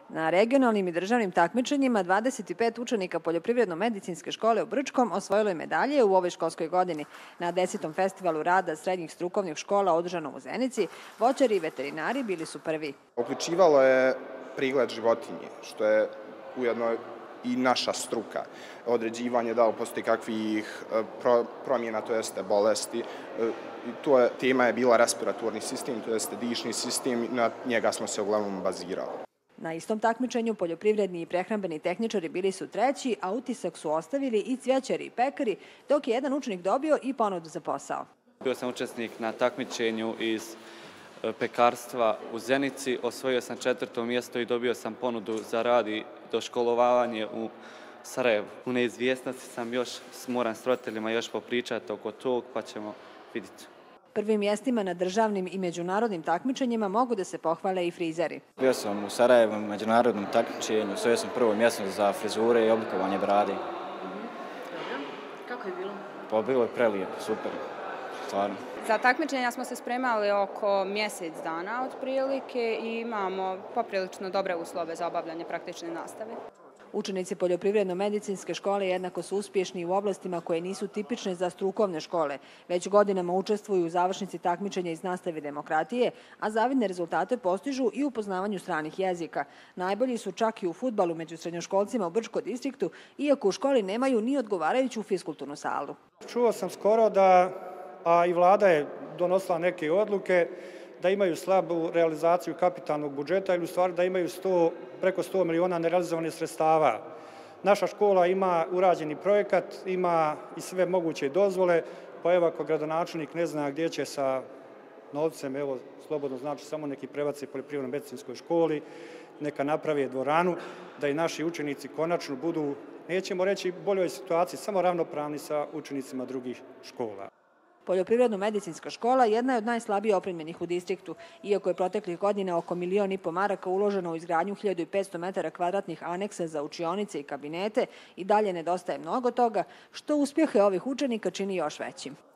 Na regionalnim i državnim takmičenjima 25 učenika Poljoprivredno-medicinske škole u Brčkom osvojilo je medalje u ovoj školskoj godini. Na 10. festivalu rada srednjih strukovnih škola održanom u Zenici, voćari i veterinari bili su prvi. Uključivalo je pregled životinje, što je ujedno i naša struka. Određivanje da li postoji kakvih promjena, to jeste bolesti. Tema je bila respiratorni sistem, to jeste dišni sistem, na njega smo se uglavnom bazirali. Na istom takmičenju poljoprivredni i prehrambeni tehničari bili su treći, a utisak su ostavili i cvjećari i pekari, dok je jedan učenik dobio i ponudu za posao. Bio sam učesnik na takmičenju iz pekarstva u Zenici, osvojio sam 4. mjesto i dobio sam ponudu za rad i doškolovanje u Sarajevu. U neizvjesnosti sam još, moram s roditeljima još popričati oko tog, pa ćemo vidjeti. Prvim mjestima na državnim i međunarodnim takmičenjima mogu da se pohvale i frizeri. Bio sam u Sarajevu na međunarodnom takmičenju, osvojio sam prvo mjesto za frizure i oblikovanje brade. Dobro. Kako je bilo? Pa bilo je prelijepo, super, stvarno. Za takmičenja smo se spremali oko mjesec dana otprilike i imamo poprilično dobre uslove za obavljanje praktične nastave. Učenici Poljoprivredno-medicinske škole jednako su uspješni u oblastima koje nisu tipične za strukovne škole. Već godinama učestvuju u završnici takmičenja iz nastave demokratije, a zavidne rezultate postižu i u poznavanju stranih jezika. Najbolji su čak i u fudbalu među srednjoškolcima u Brčkom distriktu, iako u školi nemaju ni odgovarajuću fiskulturnu salu. Čuo sam skoro da, a i vlada je donosila neke odluke, da imaju slabu realizaciju kapitalnog budžeta ili u stvari da imaju preko 100 miliona nerealizovanih sredstava. Naša škola ima urađeni projekat, ima i sve moguće dozvole, pa evo ako gradonačelnik ne zna gdje će sa novcem, evo slobodno znači samo neki prebaci poljoprivredno-medicinskoj školi, neka napravi dvoranu, da i naši učenici konačno budu, nećemo reći boljoj situaciji, samo ravnopravni sa učenicima drugih škola. Poljoprivredno-medicinska škola jedna je od najslabije opremljenih u distriktu. Iako je proteklih godina oko 1,5 miliona maraka uloženo u izgradnju 1500 metara kvadratnih aneksa za učionice i kabinete, i dalje nedostaje mnogo toga, što uspjehe ovih učenika čini još većim.